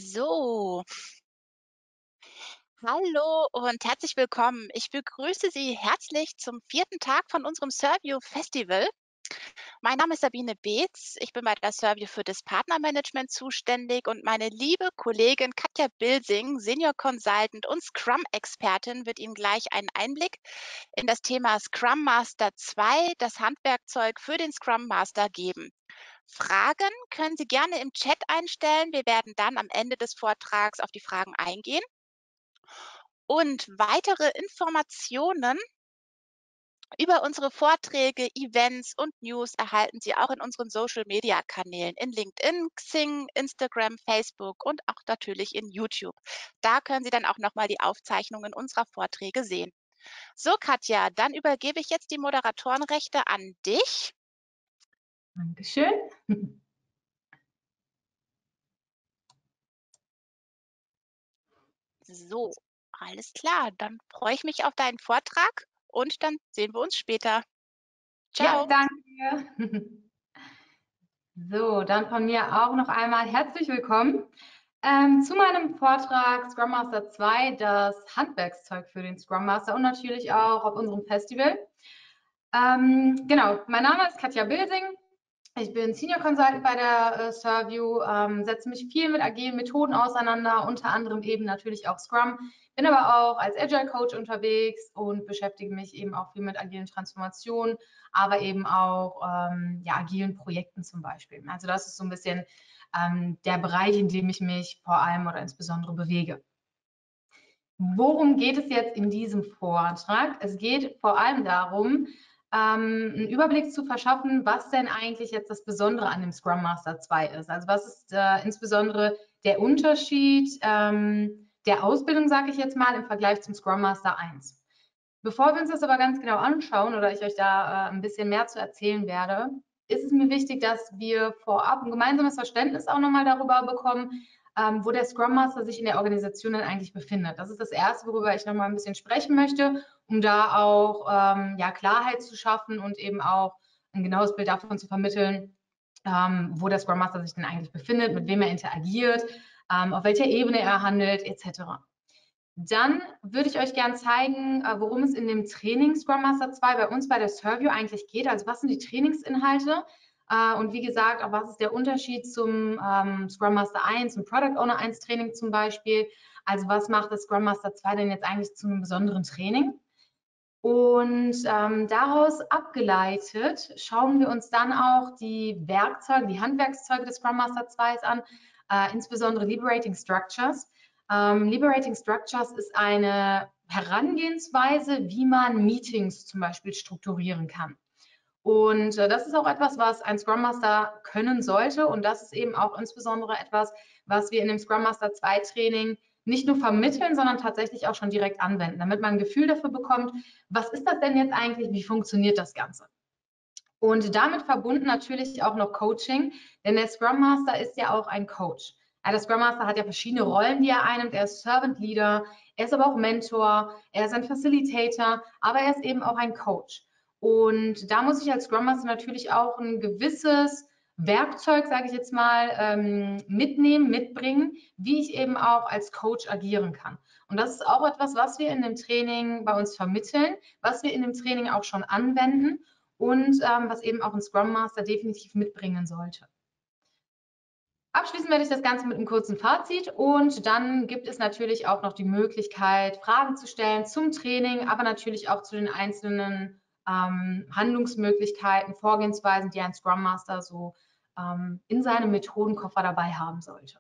So, hallo und herzlich willkommen. Ich begrüße Sie herzlich zum vierten Tag von unserem Servio Festival. Mein Name ist Sabine Beetz. Ich bin bei der Servio für das Partnermanagement zuständig und meine liebe Kollegin Katja Bilsing, Senior Consultant und Scrum-Expertin, wird Ihnen gleich einen Einblick in das Thema Scrum Master 2, das Handwerkzeug für den Scrum Master, geben. Fragen können Sie gerne im Chat einstellen. Wir werden dann am Ende des Vortrags auf die Fragen eingehen. Und weitere Informationen über unsere Vorträge, Events und News erhalten Sie auch in unseren Social-Media-Kanälen in LinkedIn, Xing, Instagram, Facebook und auch natürlich in YouTube. Da können Sie dann auch nochmal die Aufzeichnungen unserer Vorträge sehen. So, Katja, dann übergebe ich jetzt die Moderatorenrechte an dich. Dankeschön. So, alles klar. Dann freue ich mich auf deinen Vortrag und dann sehen wir uns später. Ja, Ciao. danke. So, dann von mir auch noch einmal herzlich willkommen zu meinem Vortrag Scrum Master 2, das Handwerkszeug für den Scrum Master und natürlich auch auf unserem Festival. Genau, mein Name ist Katja Bilsing. Ich bin Senior Consultant bei der Servio, setze mich viel mit agilen Methoden auseinander, unter anderem eben natürlich auch Scrum, bin aber auch als Agile Coach unterwegs und beschäftige mich eben auch viel mit agilen Transformationen, aber eben auch ja, agilen Projekten zum Beispiel. Also das ist so ein bisschen der Bereich, in dem ich mich vor allem oder insbesondere bewege. Worum geht es jetzt in diesem Vortrag? Es geht vor allem darum, einen Überblick zu verschaffen, was denn eigentlich jetzt das Besondere an dem Scrum Master 2 ist. Also was ist insbesondere der Unterschied der Ausbildung, sage ich jetzt mal, im Vergleich zum Scrum Master 1. Bevor wir uns das aber ganz genau anschauen oder ich euch da ein bisschen mehr zu erzählen werde, ist es mir wichtig, dass wir vorab ein gemeinsames Verständnis auch nochmal darüber bekommen, wo der Scrum Master sich in der Organisation dann eigentlich befindet. Das ist das Erste, worüber ich nochmal ein bisschen sprechen möchte, um da auch ja, Klarheit zu schaffen und eben auch ein genaues Bild davon zu vermitteln, wo der Scrum Master sich denn eigentlich befindet, mit wem er interagiert, auf welcher Ebene er handelt, etc. Dann würde ich euch gerne zeigen, worum es in dem Training Scrum Master 2 bei uns bei der Servio eigentlich geht. Also was sind die Trainingsinhalte? Und wie gesagt, auch was ist der Unterschied zum Scrum Master 1 und Product Owner 1 Training zum Beispiel? Also was macht das Scrum Master 2 denn jetzt eigentlich zu einem besonderen Training? Und daraus abgeleitet schauen wir uns dann auch die Werkzeuge, die Handwerkszeuge des Scrum Master 2 an, insbesondere Liberating Structures. Liberating Structures ist eine Herangehensweise, wie man Meetings zum Beispiel strukturieren kann. Und das ist auch etwas, was ein Scrum Master können sollte. Und das ist eben auch insbesondere etwas, was wir in dem Scrum Master 2 Training nicht nur vermitteln, sondern tatsächlich auch schon direkt anwenden, damit man ein Gefühl dafür bekommt, was ist das denn jetzt eigentlich, wie funktioniert das Ganze? Und damit verbunden natürlich auch noch Coaching, denn der Scrum Master ist ja auch ein Coach. Der Scrum Master hat ja verschiedene Rollen, die er einnimmt. Er ist Servant Leader, er ist aber auch Mentor, er ist ein Facilitator, aber er ist eben auch ein Coach. Und da muss ich als Scrum Master natürlich auch ein gewisses Werkzeug, sage ich jetzt mal, mitnehmen, mitbringen, wie ich eben auch als Coach agieren kann. Und das ist auch etwas, was wir in dem Training bei uns vermitteln, was wir in dem Training auch schon anwenden und was eben auch ein Scrum Master definitiv mitbringen sollte. Abschließen werde ich das Ganze mit einem kurzen Fazit und dann gibt es natürlich auch noch die Möglichkeit, Fragen zu stellen zum Training, aber natürlich auch zu den einzelnen Handlungsmöglichkeiten, Vorgehensweisen, die ein Scrum Master so in seinem Methodenkoffer dabei haben sollte.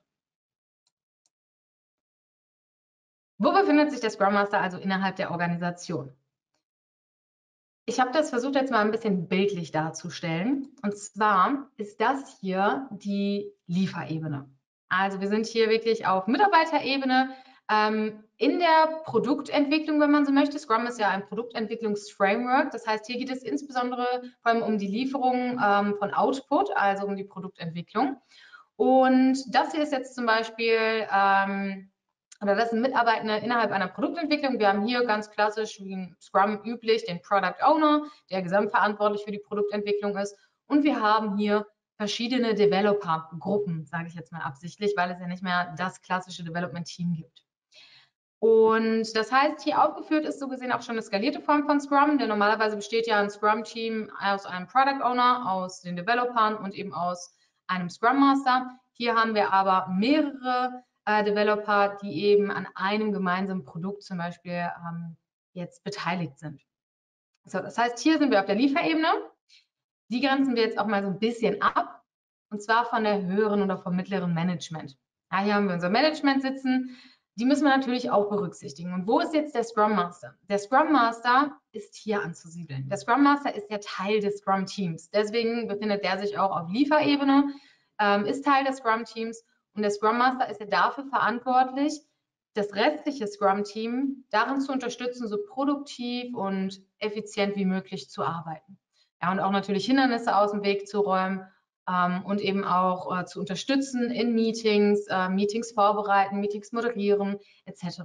Wo befindet sich der Scrum Master also innerhalb der Organisation? Ich habe das versucht jetzt mal ein bisschen bildlich darzustellen. Und zwar ist das hier die Lieferebene. Also wir sind hier wirklich auf Mitarbeiterebene in der Produktentwicklung, wenn man so möchte. Scrum ist ja ein Produktentwicklungsframework. Das heißt, hier geht es insbesondere vor allem um die Lieferung von Output, also um die Produktentwicklung. Und das hier ist jetzt zum Beispiel oder das sind Mitarbeitende innerhalb einer Produktentwicklung. Wir haben hier ganz klassisch, wie in Scrum üblich, den Product Owner, der gesamtverantwortlich für die Produktentwicklung ist. Und wir haben hier verschiedene Developer-Gruppen, sage ich jetzt mal absichtlich, weil es ja nicht mehr das klassische Development-Team gibt. Und das heißt, hier aufgeführt ist so gesehen auch schon eine skalierte Form von Scrum, denn normalerweise besteht ja ein Scrum-Team aus einem Product Owner, aus den Developern und eben aus einem Scrum Master. Hier haben wir aber mehrere Developer, die eben an einem gemeinsamen Produkt zum Beispiel jetzt beteiligt sind. So, das heißt, hier sind wir auf der Lieferebene. Die grenzen wir jetzt auch mal so ein bisschen ab, und zwar von der höheren oder vom mittleren Management. Ja, hier haben wir unser Management sitzen. Die müssen wir natürlich auch berücksichtigen. Und wo ist jetzt der Scrum Master? Der Scrum Master ist hier anzusiedeln. Der Scrum Master ist ja Teil des Scrum Teams. Deswegen befindet der sich auch auf Lieferebene, ist Teil des Scrum Teams. Und der Scrum Master ist ja dafür verantwortlich, das restliche Scrum-Team darin zu unterstützen, so produktiv und effizient wie möglich zu arbeiten. Ja, und auch natürlich Hindernisse aus dem Weg zu räumen und eben auch zu unterstützen in Meetings, Meetings vorbereiten, Meetings moderieren, etc.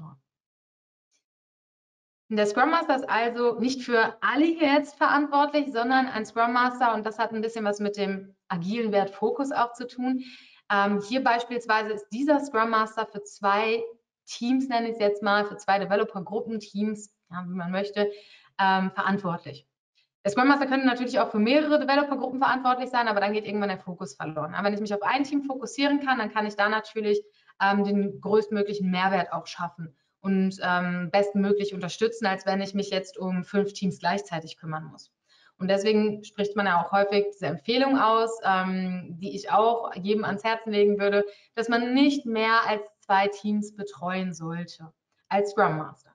Der Scrum Master ist also nicht für alle hier jetzt verantwortlich, sondern ein Scrum Master, und das hat ein bisschen was mit dem agilen Wert Fokus auch zu tun. Hier beispielsweise ist dieser Scrum Master für 2 Teams, nenne ich es jetzt mal, für 2 Developer-Gruppen, Teams, ja, wie man möchte, verantwortlich. Der Scrum Master könnte natürlich auch für mehrere Developer-Gruppen verantwortlich sein, aber dann geht irgendwann der Fokus verloren. Aber wenn ich mich auf ein Team fokussieren kann, dann kann ich da natürlich den größtmöglichen Mehrwert auch schaffen und bestmöglich unterstützen, als wenn ich mich jetzt um 5 Teams gleichzeitig kümmern muss. Und deswegen spricht man ja auch häufig diese Empfehlung aus, die ich auch jedem ans Herzen legen würde, dass man nicht mehr als 2 Teams betreuen sollte als Scrum Master.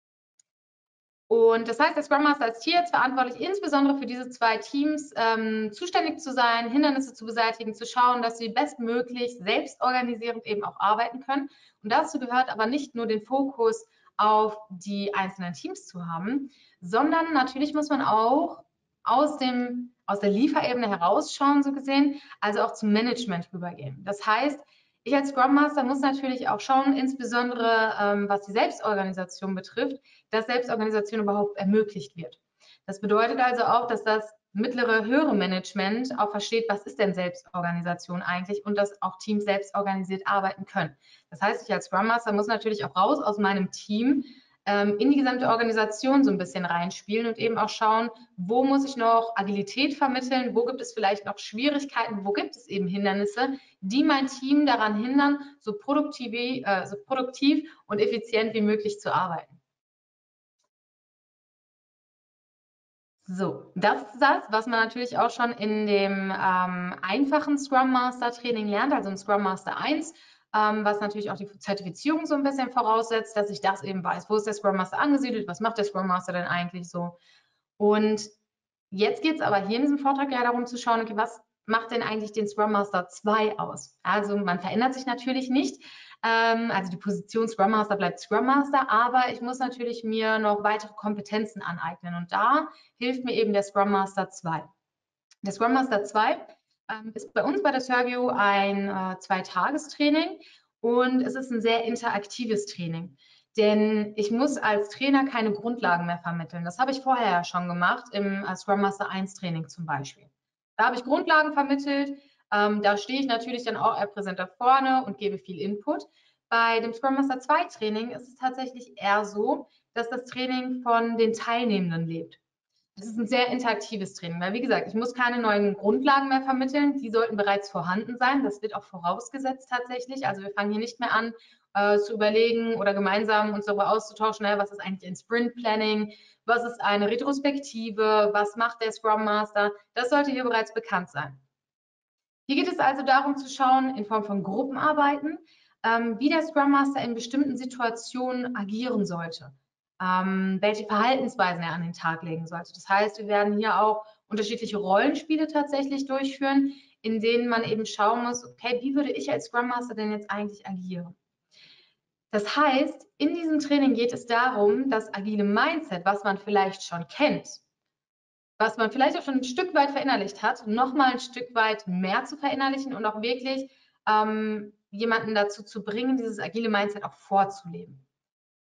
Und das heißt, der Scrum Master ist hier jetzt verantwortlich, insbesondere für diese 2 Teams zuständig zu sein, Hindernisse zu beseitigen, zu schauen, dass sie bestmöglich selbstorganisierend eben auch arbeiten können. Und dazu gehört aber nicht nur den Fokus auf die einzelnen Teams zu haben, sondern natürlich muss man auch aus der Lieferebene herausschauen, so gesehen, also auch zum Management rübergehen. Das heißt, ich als Scrum Master muss natürlich auch schauen, insbesondere was die Selbstorganisation betrifft, dass Selbstorganisation überhaupt ermöglicht wird. Das bedeutet also auch, dass das mittlere, höhere Management auch versteht, was ist denn Selbstorganisation eigentlich, und dass auch Teams selbst organisiert arbeiten können. Das heißt, ich als Scrum Master muss natürlich auch raus aus meinem Team in die gesamte Organisation so ein bisschen reinspielen und eben auch schauen, wo muss ich noch Agilität vermitteln, wo gibt es vielleicht noch Schwierigkeiten, wo gibt es eben Hindernisse, die mein Team daran hindern, so produktiv und effizient wie möglich zu arbeiten. So, das ist das, was man natürlich auch schon in dem einfachen Scrum Master Training lernt, also im Scrum Master 1, was natürlich auch die Zertifizierung so ein bisschen voraussetzt, dass ich das eben weiß. Wo ist der Scrum Master angesiedelt? Was macht der Scrum Master denn eigentlich so? Und jetzt geht es aber hier in diesem Vortrag ja darum zu schauen, okay, was macht denn eigentlich den Scrum Master 2 aus? Also man verändert sich natürlich nicht. Also die Position Scrum Master bleibt Scrum Master, aber ich muss natürlich mir noch weitere Kompetenzen aneignen. Und da hilft mir eben der Scrum Master 2. Der Scrum Master 2 ist bei uns bei der Servio ein 2-Tagestraining, und es ist ein sehr interaktives Training. Denn ich muss als Trainer keine Grundlagen mehr vermitteln. Das habe ich vorher ja schon gemacht, im Scrum Master 1 Training zum Beispiel. Da habe ich Grundlagen vermittelt. Da stehe ich natürlich dann auch präsent da vorne und gebe viel Input. Bei dem Scrum Master 2 Training ist es tatsächlich eher so, dass das Training von den Teilnehmenden lebt. Das ist ein sehr interaktives Training, weil wie gesagt, ich muss keine neuen Grundlagen mehr vermitteln, die sollten bereits vorhanden sein. Das wird auch vorausgesetzt tatsächlich. Also wir fangen hier nicht mehr an zu überlegen oder gemeinsam uns darüber auszutauschen, naja, was ist eigentlich ein Sprint Planning, was ist eine Retrospektive, was macht der Scrum Master. Das sollte hier bereits bekannt sein. Hier geht es also darum zu schauen, in Form von Gruppenarbeiten, wie der Scrum Master in bestimmten Situationen agieren sollte. Welche Verhaltensweisen er an den Tag legen sollte. Das heißt, wir werden hier auch unterschiedliche Rollenspiele tatsächlich durchführen, in denen man eben schauen muss, okay, wie würde ich als Scrum Master denn jetzt eigentlich agieren? Das heißt, in diesem Training geht es darum, das agile Mindset, was man vielleicht schon kennt, was man vielleicht auch schon ein Stück weit verinnerlicht hat, nochmal ein Stück weit mehr zu verinnerlichen und auch wirklich jemanden dazu zu bringen, dieses agile Mindset auch vorzuleben.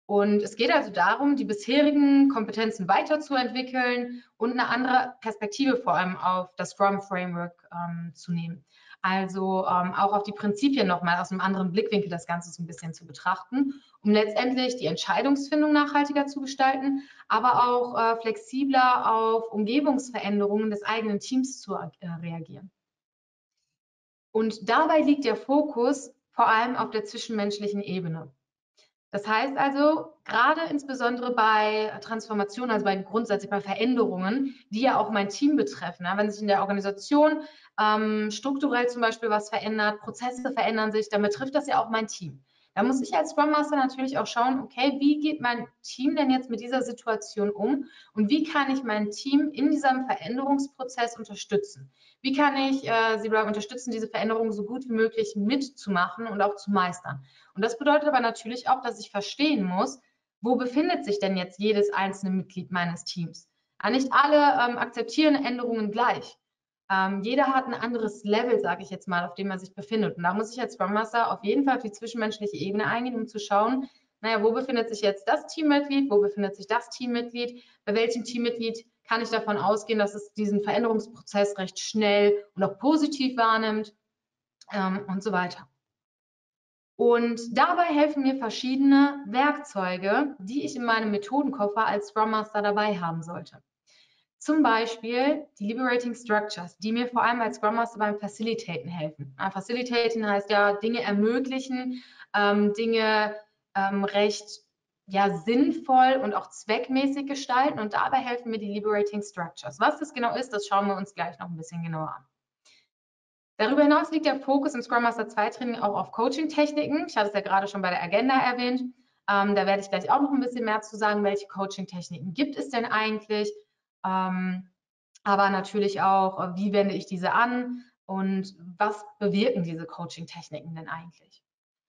Und es geht also darum, die bisherigen Kompetenzen weiterzuentwickeln und eine andere Perspektive vor allem auf das Scrum-Framework zu nehmen. Also auch auf die Prinzipien nochmal aus einem anderen Blickwinkel das Ganze so ein bisschen zu betrachten, um letztendlich die Entscheidungsfindung nachhaltiger zu gestalten, aber auch flexibler auf Umgebungsveränderungen des eigenen Teams zu reagieren. Und dabei liegt der Fokus vor allem auf der zwischenmenschlichen Ebene. Das heißt also, gerade insbesondere bei Transformation, also grundsätzlich bei Veränderungen, die ja auch mein Team betreffen. Ja, wenn sich in der Organisation strukturell zum Beispiel was verändert, Prozesse verändern sich, dann betrifft das ja auch mein Team. Da muss ich als Scrum Master natürlich auch schauen, okay, wie geht mein Team denn jetzt mit dieser Situation um und wie kann ich mein Team in diesem Veränderungsprozess unterstützen? Wie kann ich sie dabei unterstützen, diese Veränderungen so gut wie möglich mitzumachen und auch zu meistern? Und das bedeutet aber natürlich auch, dass ich verstehen muss, wo befindet sich denn jetzt jedes einzelne Mitglied meines Teams? Ja, nicht alle akzeptieren Änderungen gleich. Jeder hat ein anderes Level, sage ich jetzt mal, auf dem er sich befindet. Und da muss ich als Scrum Master auf jeden Fall auf die zwischenmenschliche Ebene eingehen, um zu schauen, naja, wo befindet sich jetzt das Teammitglied, wo befindet sich das Teammitglied, bei welchem Teammitglied kann ich davon ausgehen, dass es diesen Veränderungsprozess recht schnell und auch positiv wahrnimmt und so weiter. Und dabei helfen mir verschiedene Werkzeuge, die ich in meinem Methodenkoffer als Scrum Master dabei haben sollte. Zum Beispiel die Liberating Structures, die mir vor allem als Scrum Master beim Facilitaten helfen. Facilitaten heißt ja Dinge ermöglichen, Dinge recht sinnvoll und auch zweckmäßig gestalten und dabei helfen mir die Liberating Structures. Was das genau ist, das schauen wir uns gleich noch ein bisschen genauer an. Darüber hinaus liegt der Fokus im Scrum Master 2 Training auch auf Coaching-Techniken. Ich hatte es ja gerade schon bei der Agenda erwähnt. Da werde ich gleich auch noch ein bisschen mehr zu sagen, welche Coaching-Techniken gibt es denn eigentlich. Aber natürlich auch, wie wende ich diese an und was bewirken diese Coaching-Techniken denn eigentlich?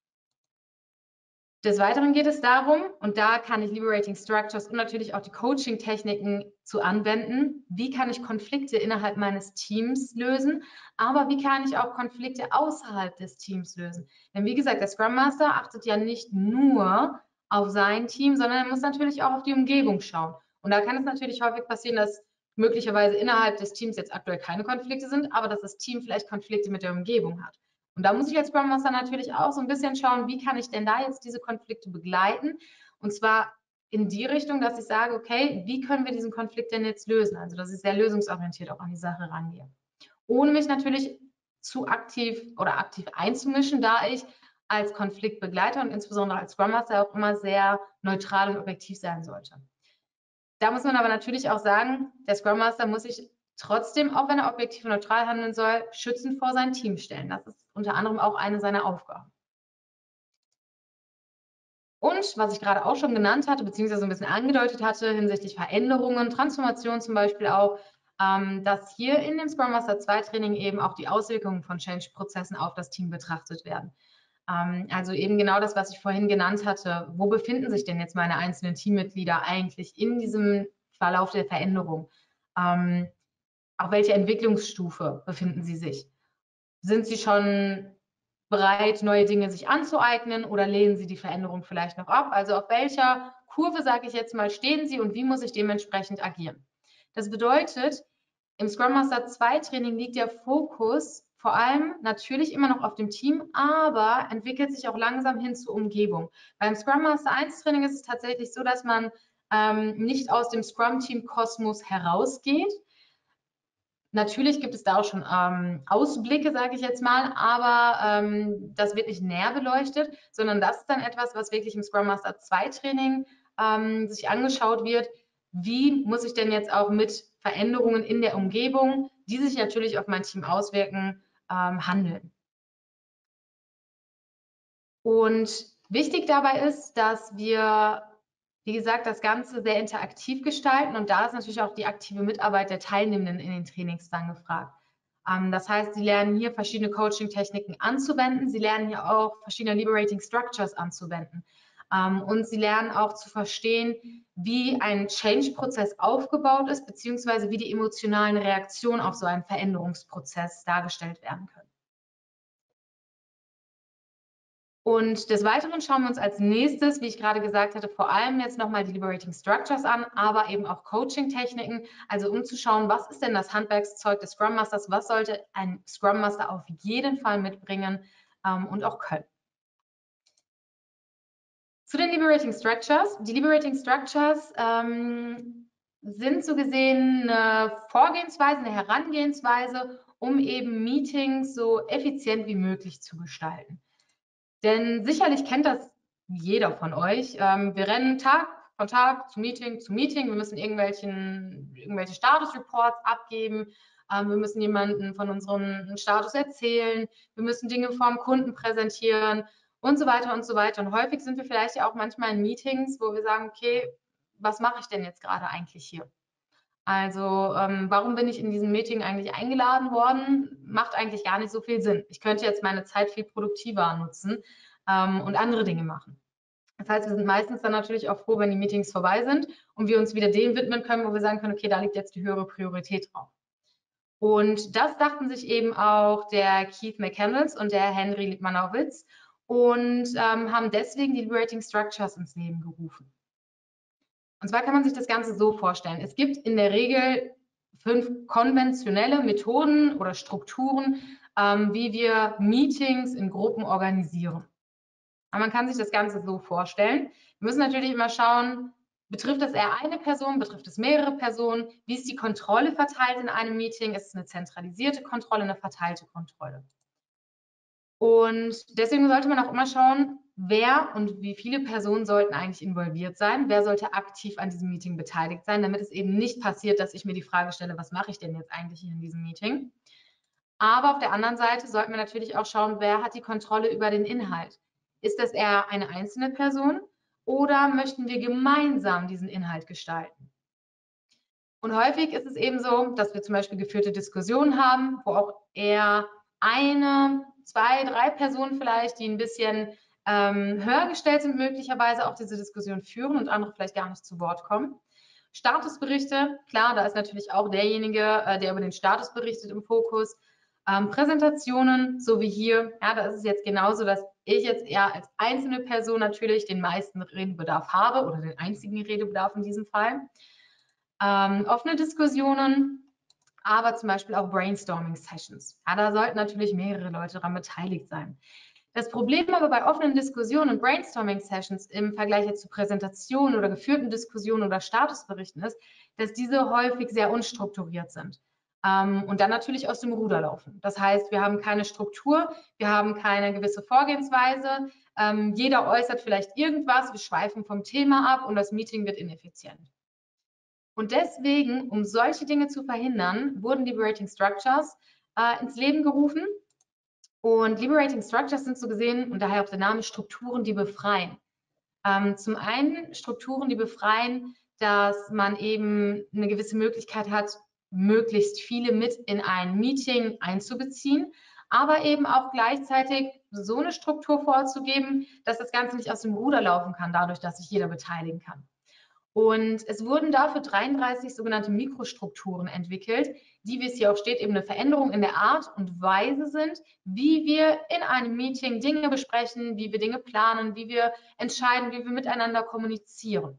Des Weiteren geht es darum, und da kann ich Liberating Structures und natürlich auch die Coaching-Techniken zu anwenden, wie kann ich Konflikte innerhalb meines Teams lösen, aber wie kann ich auch Konflikte außerhalb des Teams lösen? Denn wie gesagt, der Scrum Master achtet ja nicht nur auf sein Team, sondern er muss natürlich auch auf die Umgebung schauen. Und da kann es natürlich häufig passieren, dass möglicherweise innerhalb des Teams jetzt aktuell keine Konflikte sind, aber dass das Team vielleicht Konflikte mit der Umgebung hat. Und da muss ich als Scrum Master natürlich auch so ein bisschen schauen, wie kann ich denn da jetzt diese Konflikte begleiten? Und zwar in die Richtung, dass ich sage, okay, wie können wir diesen Konflikt denn jetzt lösen? Also, dass ich sehr lösungsorientiert auch an die Sache rangehe. Ohne mich natürlich zu aktiv oder aktiv einzumischen, da ich als Konfliktbegleiter und insbesondere als Scrum Master auch immer sehr neutral und objektiv sein sollte. Da muss man aber natürlich auch sagen, der Scrum Master muss sich trotzdem, auch wenn er objektiv und neutral handeln soll, schützend vor sein Team stellen. Das ist unter anderem auch eine seiner Aufgaben. Und was ich gerade auch schon genannt hatte, beziehungsweise ein bisschen angedeutet hatte hinsichtlich Veränderungen, Transformation zum Beispiel auch, dass hier in dem Scrum Master 2 Training eben auch die Auswirkungen von Change-Prozessen auf das Team betrachtet werden. Also eben genau das, was ich vorhin genannt hatte. Wo befinden sich denn jetzt meine einzelnen Teammitglieder eigentlich in diesem Verlauf der Veränderung? Auf welcher Entwicklungsstufe befinden sie sich? Sind sie schon bereit, neue Dinge sich anzueignen oder lehnen sie die Veränderung vielleicht noch ab? Also auf welcher Kurve, sage ich jetzt mal, stehen sie und wie muss ich dementsprechend agieren? Das bedeutet, im Scrum Master 2 Training liegt der Fokus vor allem natürlich immer noch auf dem Team, aber entwickelt sich auch langsam hin zur Umgebung. Beim Scrum Master 1 Training ist es tatsächlich so, dass man nicht aus dem Scrum-Team-Kosmos herausgeht. Natürlich gibt es da auch schon Ausblicke, sage ich jetzt mal, aber das wird nicht näher beleuchtet, sondern das ist dann etwas, was wirklich im Scrum Master 2 Training sich angeschaut wird. Wie muss ich denn jetzt auch mit Veränderungen in der Umgebung, die sich natürlich auf mein Team auswirken, handeln? Und wichtig dabei ist, dass wir, wie gesagt, das Ganze sehr interaktiv gestalten und da ist natürlich auch die aktive Mitarbeit der Teilnehmenden in den Trainings dann gefragt. Das heißt, sie lernen hier verschiedene Coaching-Techniken anzuwenden, sie lernen hier auch verschiedene Liberating Structures anzuwenden und sie lernen auch zu verstehen, wie ein Change-Prozess aufgebaut ist, beziehungsweise wie die emotionalen Reaktionen auf so einen Veränderungsprozess dargestellt werden können. Und des Weiteren schauen wir uns als nächstes, wie ich gerade gesagt hatte, vor allem jetzt nochmal die Liberating Structures an, aber eben auch Coaching-Techniken, also um zu schauen, was ist denn das Handwerkszeug des Scrum Masters, was sollte ein Scrum Master auf jeden Fall mitbringen und auch können. Zu den Liberating Structures. Die Liberating Structures sind so gesehen eine Vorgehensweise, eine Herangehensweise, um eben Meetings so effizient wie möglich zu gestalten. Denn sicherlich kennt das jeder von euch. Wir rennen Tag von Tag zu Meeting zu Meeting. Wir müssen irgendwelche Status-Reports abgeben. Wir müssen jemanden von unserem Status erzählen. Wir müssen Dinge vorm Kunden präsentieren und so weiter und so weiter. Und häufig sind wir vielleicht ja auch manchmal in Meetings, wo wir sagen, okay, was mache ich denn jetzt gerade eigentlich hier? Also warum bin ich in diesem Meeting eigentlich eingeladen worden? Macht eigentlich gar nicht so viel Sinn. Ich könnte jetzt meine Zeit viel produktiver nutzen und andere Dinge machen. Das heißt, wir sind meistens dann natürlich auch froh, wenn die Meetings vorbei sind und wir uns wieder dem widmen können, wo wir sagen können, okay, da liegt jetzt die höhere Priorität drauf. Und das dachten sich eben auch der Keith McCandless und der Henry Liebmanowitz und haben deswegen die Liberating Structures ins Leben gerufen. Und zwar kann man sich das Ganze so vorstellen. Es gibt in der Regel 5 konventionelle Methoden oder Strukturen, wie wir Meetings in Gruppen organisieren. Aber man kann sich das Ganze so vorstellen. Wir müssen natürlich immer schauen, betrifft das eher eine Person, betrifft es mehrere Personen? Wie ist die Kontrolle verteilt in einem Meeting? Ist es eine zentralisierte Kontrolle, eine verteilte Kontrolle? Und deswegen sollte man auch immer schauen, wer und wie viele Personen sollten eigentlich involviert sein, wer sollte aktiv an diesem Meeting beteiligt sein, damit es eben nicht passiert, dass ich mir die Frage stelle, was mache ich denn jetzt eigentlich hier in diesem Meeting? Aber auf der anderen Seite sollten wir natürlich auch schauen, wer hat die Kontrolle über den Inhalt? Ist das eher eine einzelne Person oder möchten wir gemeinsam diesen Inhalt gestalten? Und häufig ist es eben so, dass wir zum Beispiel geführte Diskussionen haben, wo auch eher eine, 2, 3 Personen vielleicht, die ein bisschen höher gestellt sind, möglicherweise auch diese Diskussion führen und andere vielleicht gar nicht zu Wort kommen. Statusberichte, klar, da ist natürlich auch derjenige, der über den Status berichtet, im Fokus. Präsentationen, so wie hier, ja, da ist es jetzt genauso, dass ich jetzt eher als einzelne Person natürlich den meisten Redebedarf habe oder den einzigen Redebedarf in diesem Fall. Offene Diskussionen, aber zum Beispiel auch Brainstorming-Sessions. Ja, da sollten natürlich mehrere Leute daran beteiligt sein. Das Problem aber bei offenen Diskussionen und Brainstorming-Sessions im Vergleich jetzt zu Präsentationen oder geführten Diskussionen oder Statusberichten ist, dass diese häufig sehr unstrukturiert sind und dann natürlich aus dem Ruder laufen. Das heißt, wir haben keine Struktur, wir haben keine gewisse Vorgehensweise, jeder äußert vielleicht irgendwas, wir schweifen vom Thema ab und das Meeting wird ineffizient. Und deswegen, um solche Dinge zu verhindern, wurden Liberating Structures ins Leben gerufen. Und Liberating Structures sind so gesehen, und daher auch der Name, Strukturen, die befreien. Zum einen Strukturen, die befreien, dass man eben eine gewisse Möglichkeit hat, möglichst viele mit in ein Meeting einzubeziehen, aber eben auch gleichzeitig so eine Struktur vorzugeben, dass das Ganze nicht aus dem Ruder laufen kann, dadurch, dass sich jeder beteiligen kann. Und es wurden dafür 33 sogenannte Mikrostrukturen entwickelt, die, wie es hier auch steht, eben eine Veränderung in der Art und Weise sind, wie wir in einem Meeting Dinge besprechen, wie wir Dinge planen, wie wir entscheiden, wie wir miteinander kommunizieren.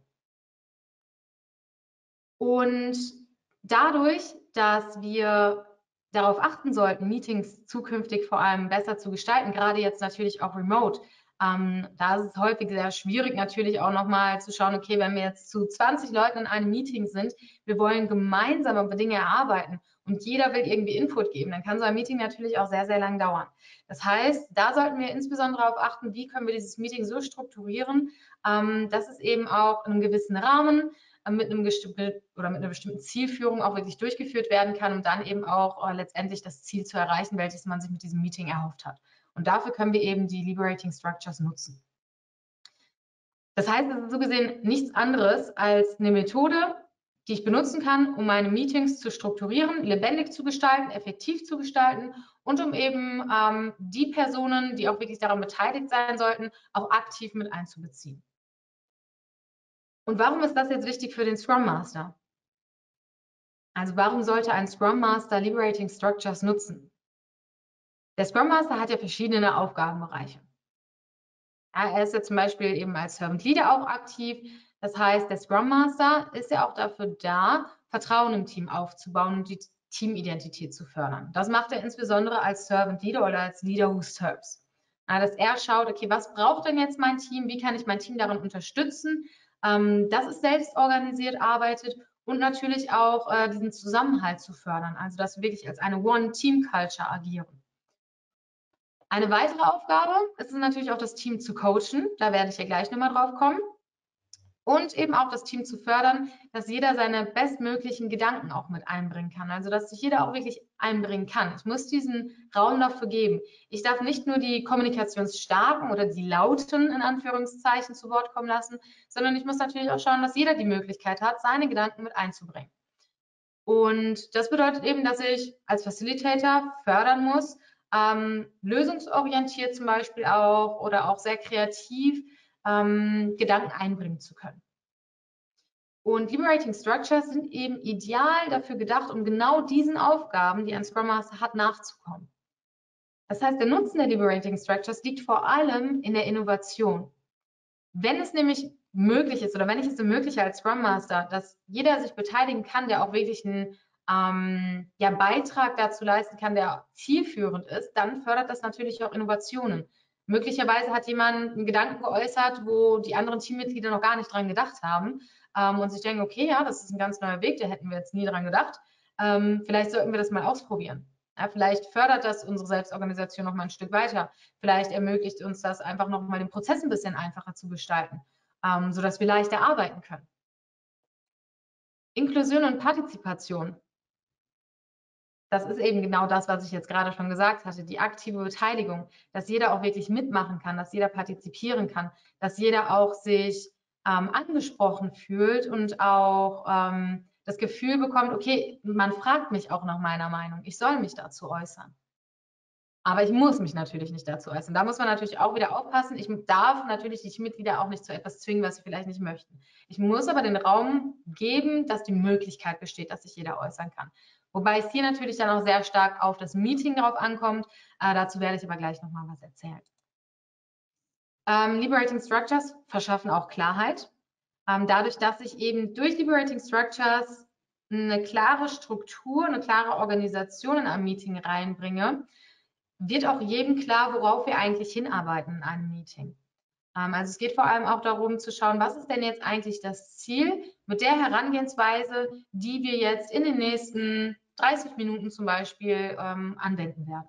Und dadurch, dass wir darauf achten sollten, Meetings zukünftig vor allem besser zu gestalten, gerade jetzt natürlich auch remote, da ist es häufig sehr schwierig natürlich auch nochmal zu schauen, okay, wenn wir jetzt zu 20 Leuten in einem Meeting sind, wir wollen gemeinsam über Dinge erarbeiten und jeder will irgendwie Input geben, dann kann so ein Meeting natürlich auch sehr, sehr lang dauern. Das heißt, da sollten wir insbesondere darauf achten, wie können wir dieses Meeting so strukturieren, dass es eben auch in einem gewissen Rahmen mit einem oder mit einer bestimmten Zielführung auch wirklich durchgeführt werden kann, um dann eben auch letztendlich das Ziel zu erreichen, welches man sich mit diesem Meeting erhofft hat. Und dafür können wir eben die Liberating Structures nutzen. Das heißt, es ist so gesehen nichts anderes als eine Methode, die ich benutzen kann, um meine Meetings zu strukturieren, lebendig zu gestalten, effektiv zu gestalten und um eben die Personen, die auch wirklich daran beteiligt sein sollten, auch aktiv mit einzubeziehen. Und warum ist das jetzt wichtig für den Scrum Master? Also warum sollte ein Scrum Master Liberating Structures nutzen? Der Scrum Master hat ja verschiedene Aufgabenbereiche. Ja, er ist ja zum Beispiel eben als Servant Leader auch aktiv. Das heißt, der Scrum Master ist ja auch dafür da, Vertrauen im Team aufzubauen und die Teamidentität zu fördern. Das macht er insbesondere als Servant Leader oder als Leader who serves. Ja, dass er schaut, okay, was braucht denn jetzt mein Team? Wie kann ich mein Team darin unterstützen, dass es selbst organisiert arbeitet und natürlich auch diesen Zusammenhalt zu fördern, also dass wir wirklich als eine One-Team-Culture agieren. Eine weitere Aufgabe ist es natürlich auch, das Team zu coachen. Da werde ich ja gleich nochmal drauf kommen. Und eben auch das Team zu fördern, dass jeder seine bestmöglichen Gedanken auch mit einbringen kann. Also dass sich jeder auch wirklich einbringen kann. Ich muss diesen Raum dafür geben. Ich darf nicht nur die kommunikationsstarken oder die lauten, in Anführungszeichen, zu Wort kommen lassen, sondern ich muss natürlich auch schauen, dass jeder die Möglichkeit hat, seine Gedanken mit einzubringen. Und das bedeutet eben, dass ich als Facilitator fördern muss, lösungsorientiert zum Beispiel auch oder auch sehr kreativ Gedanken einbringen zu können. Und Liberating Structures sind eben ideal dafür gedacht, um genau diesen Aufgaben, die ein Scrum Master hat, nachzukommen. Das heißt, der Nutzen der Liberating Structures liegt vor allem in der Innovation. Wenn es nämlich möglich ist oder wenn ich es ermögliche als Scrum Master, dass jeder sich beteiligen kann, der auch wirklich einen Beitrag dazu leisten kann, der zielführend ist, dann fördert das natürlich auch Innovationen. Möglicherweise hat jemand einen Gedanken geäußert, wo die anderen Teammitglieder noch gar nicht dran gedacht haben und sich denken, okay, ja, das ist ein ganz neuer Weg, da hätten wir jetzt nie dran gedacht. Vielleicht sollten wir das mal ausprobieren. Ja, vielleicht fördert das unsere Selbstorganisation noch mal ein Stück weiter. Vielleicht ermöglicht uns das einfach noch mal den Prozess ein bisschen einfacher zu gestalten, sodass wir leichter arbeiten können. Inklusion und Partizipation. Das ist eben genau das, was ich jetzt gerade schon gesagt hatte, die aktive Beteiligung, dass jeder auch wirklich mitmachen kann, dass jeder partizipieren kann, dass jeder auch sich angesprochen fühlt und auch das Gefühl bekommt, okay, man fragt mich auch nach meiner Meinung, ich soll mich dazu äußern. Aber ich muss mich natürlich nicht dazu äußern. Da muss man natürlich auch wieder aufpassen. Ich darf natürlich die Mitglieder auch nicht zu etwas zwingen, was sie vielleicht nicht möchten. Ich muss aber den Raum geben, dass die Möglichkeit besteht, dass sich jeder äußern kann. Wobei es hier natürlich dann auch sehr stark auf das Meeting drauf ankommt. Dazu werde ich aber gleich nochmal was erzählen. Liberating Structures verschaffen auch Klarheit. Dadurch, dass ich eben durch Liberating Structures eine klare Struktur, eine klare Organisation in einem Meeting reinbringe, wird auch jedem klar, worauf wir eigentlich hinarbeiten in einem Meeting. Also es geht vor allem auch darum zu schauen, was ist denn jetzt eigentlich das Ziel mit der Herangehensweise, die wir jetzt in den nächsten 30 Minuten zum Beispiel anwenden werden.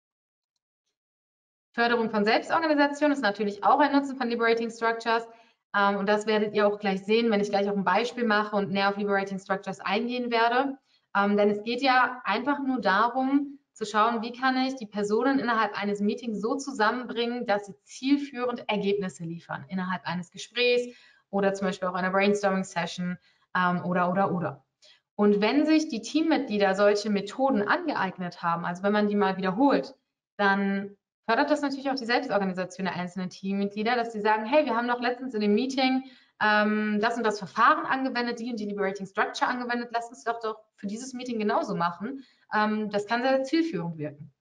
Förderung von Selbstorganisation ist natürlich auch ein Nutzen von Liberating Structures. Und das werdet ihr auch gleich sehen, wenn ich gleich auch ein Beispiel mache und näher auf Liberating Structures eingehen werde. Denn es geht ja einfach nur darum, zu schauen, wie kann ich die Personen innerhalb eines Meetings so zusammenbringen, dass sie zielführend Ergebnisse liefern, innerhalb eines Gesprächs oder zum Beispiel auch einer Brainstorming-Session oder. Und wenn sich die Teammitglieder solche Methoden angeeignet haben, also wenn man die mal wiederholt, dann fördert das natürlich auch die Selbstorganisation der einzelnen Teammitglieder, dass sie sagen, hey, wir haben doch letztens in dem Meeting das und das Verfahren angewendet, die und die Liberating Structure angewendet, lass uns doch für dieses Meeting genauso machen. Das kann sehr zielführend wirken.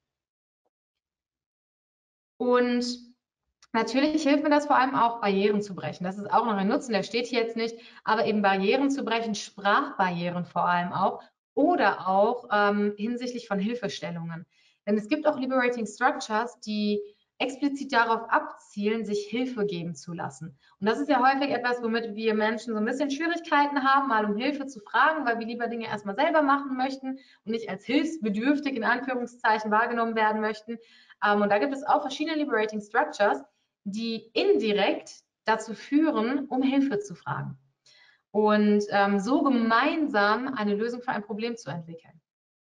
Und natürlich hilft mir das vor allem auch, Barrieren zu brechen. Das ist auch noch ein Nutzen, der steht hier jetzt nicht, aber eben Barrieren zu brechen, Sprachbarrieren vor allem auch oder auch hinsichtlich von Hilfestellungen. Denn es gibt auch Liberating Structures, die explizit darauf abzielen, sich Hilfe geben zu lassen. Und das ist ja häufig etwas, womit wir Menschen so ein bisschen Schwierigkeiten haben, mal um Hilfe zu fragen, weil wir lieber Dinge erstmal selber machen möchten und nicht als hilfsbedürftig in Anführungszeichen wahrgenommen werden möchten. Und da gibt es auch verschiedene Liberating Structures, die indirekt dazu führen, um Hilfe zu fragen und so gemeinsam eine Lösung für ein Problem zu entwickeln.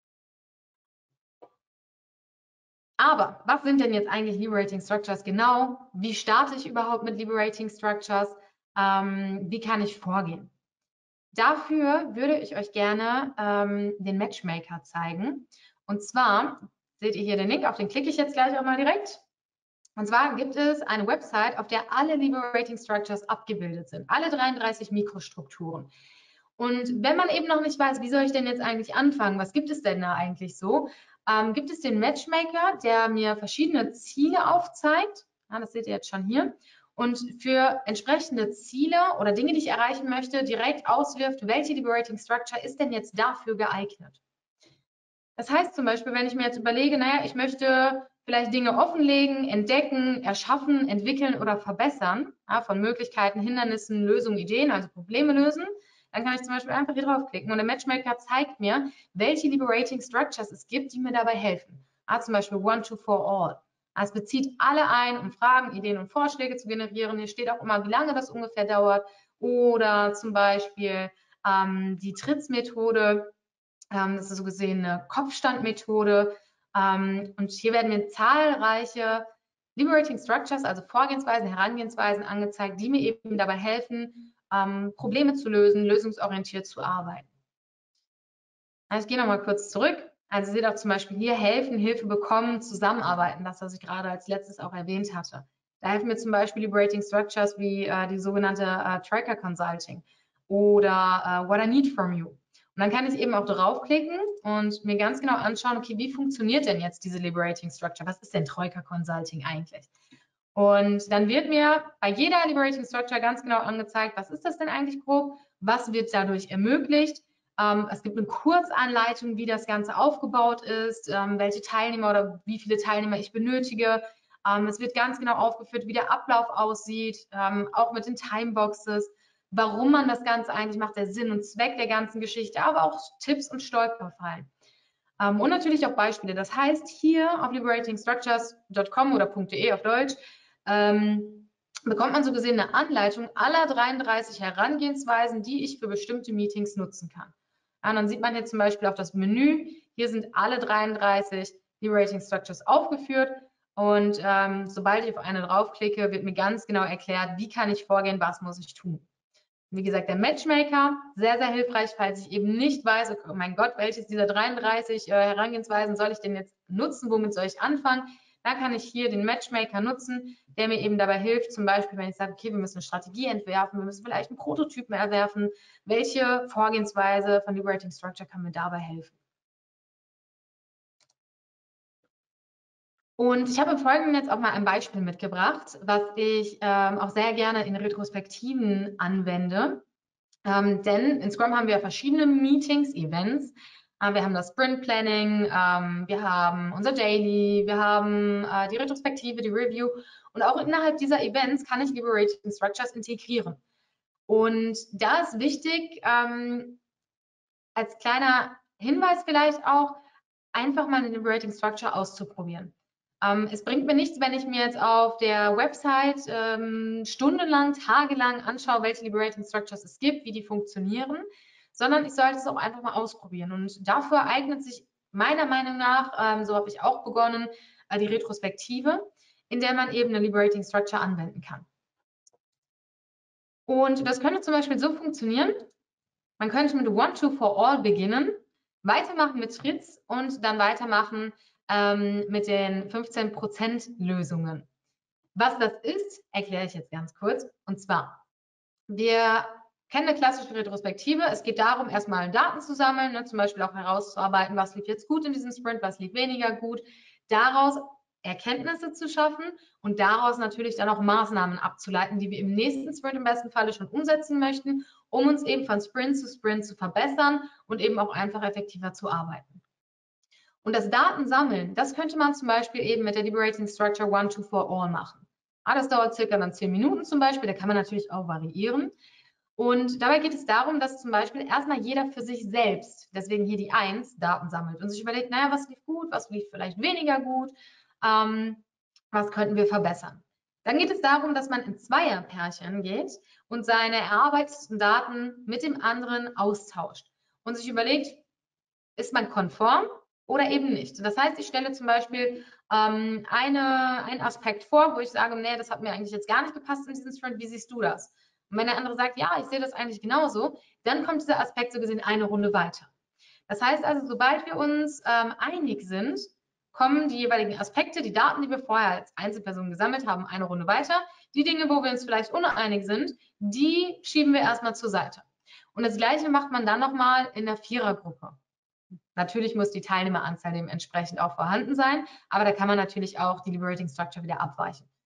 Aber was sind denn jetzt eigentlich Liberating Structures genau? Wie starte ich überhaupt mit Liberating Structures? Wie kann ich vorgehen? Dafür würde ich euch gerne den Matchmaker zeigen. Und zwar seht ihr hier den Link, auf den klicke ich jetzt gleich auch mal direkt. Und zwar gibt es eine Website, auf der alle Liberating Structures abgebildet sind, alle 33 Mikrostrukturen. Und wenn man eben noch nicht weiß, wie soll ich denn jetzt eigentlich anfangen, was gibt es denn da eigentlich so, gibt es den Matchmaker, der mir verschiedene Ziele aufzeigt. Ja, das seht ihr jetzt schon hier. und für entsprechende Ziele oder Dinge, die ich erreichen möchte, direkt auswirft, welche Liberating Structure ist denn jetzt dafür geeignet. Das heißt zum Beispiel, wenn ich mir jetzt überlege, naja, ich möchte vielleicht Dinge offenlegen, entdecken, erschaffen, entwickeln oder verbessern, ja, von Möglichkeiten, Hindernissen, Lösungen, Ideen, also Probleme lösen, dann kann ich zum Beispiel einfach hier draufklicken und der Matchmaker zeigt mir, welche Liberating Structures es gibt, die mir dabei helfen. Ja, zum Beispiel One, Two, For All. Es bezieht alle ein, um Fragen, Ideen und Vorschläge zu generieren. Hier steht auch immer, wie lange das ungefähr dauert. Oder zum Beispiel die Trittsmethode. Das ist so gesehen eine Kopfstandmethode. Und hier werden mir zahlreiche Liberating Structures, also Vorgehensweisen, Herangehensweisen angezeigt, die mir eben dabei helfen, Probleme zu lösen, lösungsorientiert zu arbeiten. Also ich gehe nochmal kurz zurück. Also ihr seht auch zum Beispiel hier helfen, Hilfe bekommen, zusammenarbeiten, das, was ich gerade als letztes auch erwähnt hatte. Da helfen mir zum Beispiel Liberating Structures wie die sogenannte Tracker Consulting oder What I Need From You. Und dann kann ich eben auch draufklicken und mir ganz genau anschauen, okay, wie funktioniert denn jetzt diese Liberating Structure? Was ist denn Troika Consulting eigentlich? Und dann wird mir bei jeder Liberating Structure ganz genau angezeigt, was ist das denn eigentlich grob? Was wird dadurch ermöglicht? Es gibt eine Kurzanleitung, wie das Ganze aufgebaut ist, welche Teilnehmer oder wie viele Teilnehmer ich benötige. Es wird ganz genau aufgeführt, wie der Ablauf aussieht, auch mit den Timeboxes, warum man das Ganze eigentlich macht, der Sinn und Zweck der ganzen Geschichte, aber auch Tipps und Stolperfallen. Und natürlich auch Beispiele. Das heißt, hier auf liberatingstructures.com oder .de auf Deutsch bekommt man so gesehen eine Anleitung aller 33 Herangehensweisen, die ich für bestimmte Meetings nutzen kann. Ja, und dann sieht man hier zum Beispiel auf das Menü, hier sind alle 33 Liberating Structures aufgeführt und sobald ich auf eine draufklicke, wird mir ganz genau erklärt, wie kann ich vorgehen, was muss ich tun. Wie gesagt, der Matchmaker, sehr, sehr hilfreich, falls ich eben nicht weiß, oh mein Gott, welches dieser 33 Herangehensweisen soll ich denn jetzt nutzen, womit soll ich anfangen? Dann kann ich hier den Matchmaker nutzen, der mir eben dabei hilft, zum Beispiel, wenn ich sage, okay, wir müssen eine Strategie entwerfen, wir müssen vielleicht einen Prototypen erwerfen, welche Vorgehensweise von Liberating Structure kann mir dabei helfen? Und ich habe im Folgenden jetzt auch mal ein Beispiel mitgebracht, was ich auch sehr gerne in Retrospektiven anwende. Denn in Scrum haben wir verschiedene Meetings, Events. Wir haben das Sprint Planning, wir haben unser Daily, wir haben die Retrospektive, die Review. Und auch innerhalb dieser Events kann ich Liberating Structures integrieren. Und da ist wichtig, als kleiner Hinweis vielleicht auch, einfach mal eine Liberating Structure auszuprobieren. Es bringt mir nichts, wenn ich mir jetzt auf der Website stundenlang, tagelang anschaue, welche Liberating Structures es gibt, wie die funktionieren, sondern ich sollte es auch einfach mal ausprobieren. Und dafür eignet sich meiner Meinung nach, so habe ich auch begonnen, die Retrospektive, in der man eben eine Liberating Structure anwenden kann. Und das könnte zum Beispiel so funktionieren, man könnte mit One, Two, For All beginnen, weitermachen mit Tritts und dann weitermachen mit den 15% Lösungen. Was das ist, erkläre ich jetzt ganz kurz. Und zwar, wir kennen eine klassische Retrospektive. Es geht darum, erstmal Daten zu sammeln, ne, zum Beispiel auch herauszuarbeiten, was lief jetzt gut in diesem Sprint, was lief weniger gut. Daraus Erkenntnisse zu schaffen und daraus natürlich dann auch Maßnahmen abzuleiten, die wir im nächsten Sprint im besten Falle schon umsetzen möchten, um uns eben von Sprint zu verbessern und eben auch einfach effektiver zu arbeiten. Und das Datensammeln, das könnte man zum Beispiel eben mit der Liberating Structure One, Two, For All machen. Das dauert circa dann 10 Minuten zum Beispiel, da kann man natürlich auch variieren. Und dabei geht es darum, dass zum Beispiel erstmal jeder für sich selbst, deswegen hier die 1, Daten sammelt und sich überlegt, naja, was lief gut, was lief vielleicht weniger gut, was könnten wir verbessern. Dann geht es darum, dass man in Zweierpärchen geht und seine erarbeiteten Daten mit dem anderen austauscht und sich überlegt, ist man konform oder eben nicht. Das heißt, ich stelle zum Beispiel einen Aspekt vor, wo ich sage, nee, das hat mir eigentlich jetzt gar nicht gepasst in diesem Sprint, wie siehst du das? Und wenn der andere sagt, ja, ich sehe das eigentlich genauso, dann kommt dieser Aspekt so gesehen eine Runde weiter. Das heißt also, sobald wir uns einig sind, kommen die jeweiligen Aspekte, die Daten, die wir vorher als Einzelpersonen gesammelt haben, eine Runde weiter. Die Dinge, wo wir uns vielleicht uneinig sind, die schieben wir erstmal zur Seite. Und das Gleiche macht man dann nochmal in der Vierergruppe. Natürlich muss die Teilnehmeranzahl dementsprechend auch vorhanden sein, aber da kann man natürlich auch die Liberating Structure wieder abweichen.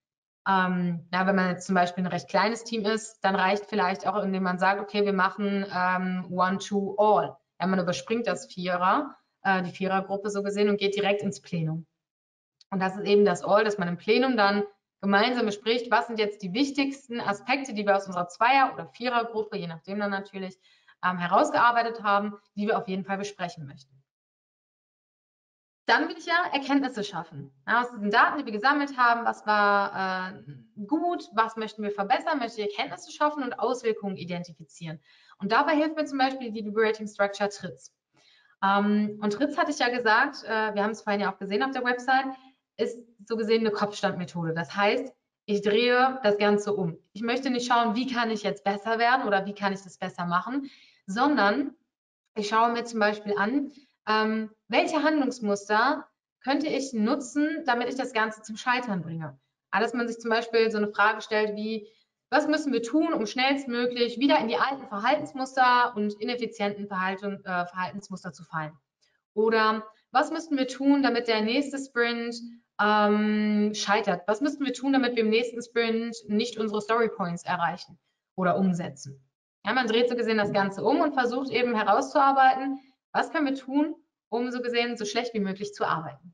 wenn man jetzt zum Beispiel ein recht kleines Team ist, dann reicht vielleicht auch, indem man sagt, okay, wir machen One-to-All. Ja, man überspringt das die Vierergruppe so gesehen und geht direkt ins Plenum. Und das ist eben das All, dass man im Plenum dann gemeinsam bespricht, was sind jetzt die wichtigsten Aspekte, die wir aus unserer Zweier- oder Vierergruppe, je nachdem dann natürlich, herausgearbeitet haben, die wir auf jeden Fall besprechen möchten. Dann will ich ja Erkenntnisse schaffen. Ja, aus diesen Daten, die wir gesammelt haben, was war gut, was möchten wir verbessern, möchte ich Erkenntnisse schaffen und Auswirkungen identifizieren. Und dabei hilft mir zum Beispiel die Liberating Structure TRIZ. Und TRIZ hatte ich ja gesagt, wir haben es vorhin ja auch gesehen auf der Website, ist so gesehen eine Kopfstandmethode. Das heißt, ich drehe das Ganze um. Ich möchte nicht schauen, wie kann ich jetzt besser werden oder wie kann ich das besser machen, sondern ich schaue mir zum Beispiel an, welche Handlungsmuster könnte ich nutzen, damit ich das Ganze zum Scheitern bringe. Dass man sich zum Beispiel so eine Frage stellt wie, was müssen wir tun, um schnellstmöglich wieder in die alten Verhaltensmuster und ineffizienten Verhaltensmuster zu fallen? Oder was müssten wir tun, damit der nächste Sprint scheitert? Was müssten wir tun, damit wir im nächsten Sprint nicht unsere Storypoints erreichen oder umsetzen? Ja, man dreht so gesehen das Ganze um und versucht eben herauszuarbeiten, was können wir tun, um so gesehen so schlecht wie möglich zu arbeiten.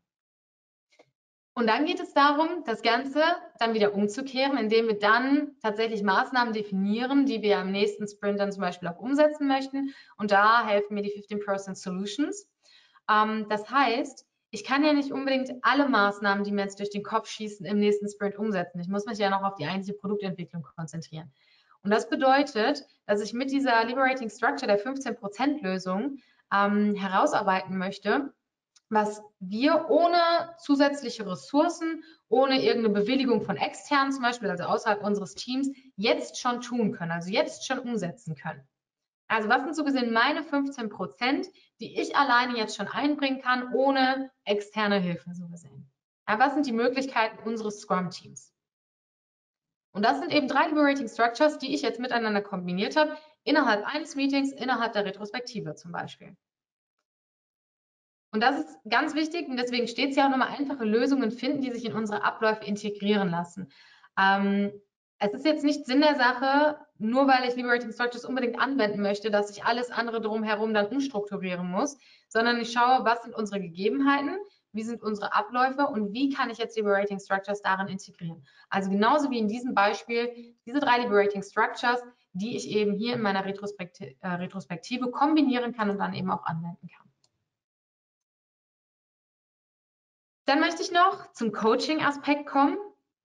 Und dann geht es darum, das Ganze dann wieder umzukehren, indem wir dann tatsächlich Maßnahmen definieren, die wir am nächsten Sprint dann zum Beispiel auch umsetzen möchten. Und da helfen mir die 15% Solutions. Das heißt, ich kann ja nicht unbedingt alle Maßnahmen, die mir jetzt durch den Kopf schießen, im nächsten Sprint umsetzen. Ich muss mich ja noch auf die eigentliche Produktentwicklung konzentrieren. Und das bedeutet, dass ich mit dieser Liberating Structure der 15%-Lösung herausarbeiten möchte, was wir ohne zusätzliche Ressourcen, ohne irgendeine Bewilligung von externen zum Beispiel, also außerhalb unseres Teams, jetzt schon tun können, also jetzt schon umsetzen können. Also was sind so gesehen meine 15%, die ich alleine jetzt schon einbringen kann, ohne externe Hilfe so gesehen? Ja, was sind die Möglichkeiten unseres Scrum-Teams? Und das sind eben 3 Liberating Structures, die ich jetzt miteinander kombiniert habe, innerhalb eines Meetings, innerhalb der Retrospektive zum Beispiel. Und das ist ganz wichtig und deswegen steht es ja auch nochmal, einfache Lösungen finden, die sich in unsere Abläufe integrieren lassen. Es ist jetzt nicht Sinn der Sache, nur weil ich Liberating Structures unbedingt anwenden möchte, dass ich alles andere drumherum dann umstrukturieren muss, sondern ich schaue, was sind unsere Gegebenheiten, wie sind unsere Abläufe und wie kann ich jetzt Liberating Structures darin integrieren. Also genauso wie in diesem Beispiel diese 3 Liberating Structures, die ich eben hier in meiner Retrospektive kombinieren kann und dann eben auch anwenden kann. Dann möchte ich noch zum Coaching-Aspekt kommen.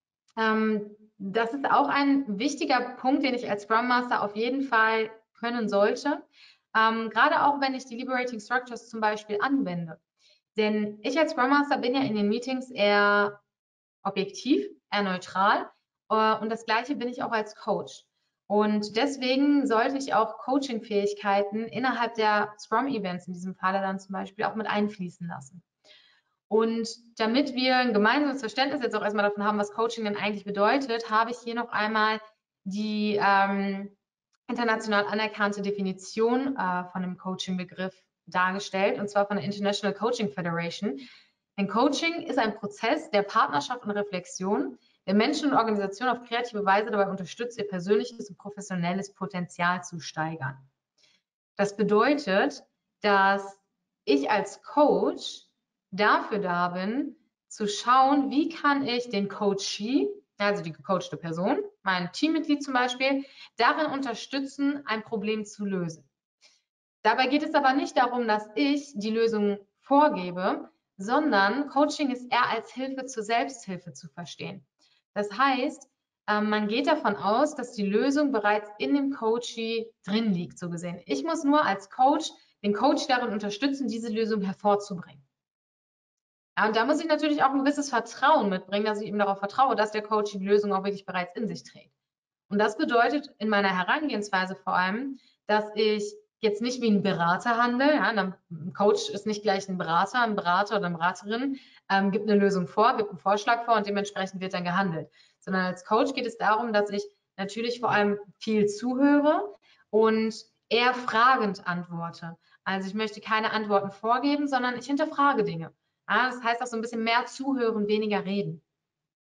Das ist auch ein wichtiger Punkt, den ich als Scrum Master auf jeden Fall können sollte. Gerade auch, wenn ich die Liberating Structures zum Beispiel anwende. Denn ich als Scrum Master bin ja in den Meetings eher objektiv, eher neutral. Und das Gleiche bin ich auch als Coach. Und deswegen sollte ich auch Coaching-Fähigkeiten innerhalb der Scrum-Events in diesem Falle dann zum Beispiel auch mit einfließen lassen. Und damit wir ein gemeinsames Verständnis jetzt auch erstmal davon haben, was Coaching denn eigentlich bedeutet, habe ich hier noch einmal die international anerkannte Definition von dem Coaching-Begriff dargestellt, und zwar von der International Coaching Federation. Denn Coaching ist ein Prozess der Partnerschaft und Reflexion, der Menschen und Organisationen auf kreative Weise dabei unterstützt, ihr persönliches und professionelles Potenzial zu steigern. Das bedeutet, dass ich als Coach dafür da bin, zu schauen, wie kann ich den Coachee, also die gecoachte Person, mein Teammitglied zum Beispiel, darin unterstützen, ein Problem zu lösen. Dabei geht es aber nicht darum, dass ich die Lösung vorgebe, sondern Coaching ist eher als Hilfe zur Selbsthilfe zu verstehen. Das heißt, man geht davon aus, dass die Lösung bereits in dem Coachee drin liegt, so gesehen. Ich muss nur als Coach den Coach darin unterstützen, diese Lösung hervorzubringen. Ja, und da muss ich natürlich auch ein gewisses Vertrauen mitbringen, dass ich ihm darauf vertraue, dass der Coach die Lösung auch wirklich bereits in sich trägt. Und das bedeutet in meiner Herangehensweise vor allem, dass ich jetzt nicht wie ein Berater handle. Ja, ein Coach ist nicht gleich ein Berater oder eine Beraterin, gibt eine Lösung vor, gibt einen Vorschlag vor und dementsprechend wird dann gehandelt. Sondern als Coach geht es darum, dass ich natürlich vor allem viel zuhöre und eher fragend antworte. Also ich möchte keine Antworten vorgeben, sondern ich hinterfrage Dinge. Ja, das heißt auch so ein bisschen mehr zuhören, weniger reden.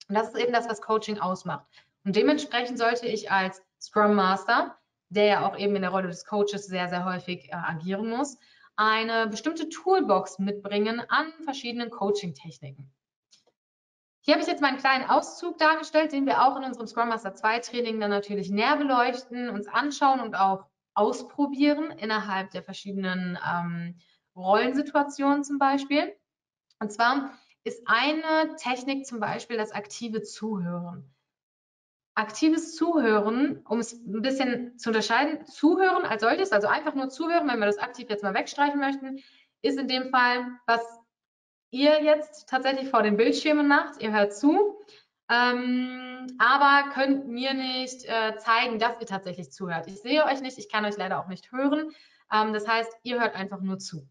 Und das ist eben das, was Coaching ausmacht. Und dementsprechend sollte ich als Scrum Master, der ja auch eben in der Rolle des Coaches sehr, sehr häufig agieren muss, eine bestimmte Toolbox mitbringen an verschiedenen Coaching-Techniken. Hier habe ich jetzt mal einen kleinen Auszug dargestellt, den wir auch in unserem Scrum Master 2 Training dann natürlich näher beleuchten, uns anschauen und auch ausprobieren innerhalb der verschiedenen Rollensituationen zum Beispiel. Und zwar ist eine Technik zum Beispiel das aktive Zuhören. Aktives Zuhören, um es ein bisschen zu unterscheiden, Zuhören als solches, also einfach nur zuhören, wenn wir das aktiv jetzt mal wegstreichen möchten, ist in dem Fall, was ihr jetzt tatsächlich vor den Bildschirmen macht. Ihr hört zu, aber könnt mir nicht zeigen, dass ihr tatsächlich zuhört. Ich sehe euch nicht, ich kann euch leider auch nicht hören. Das heißt, ihr hört einfach nur zu.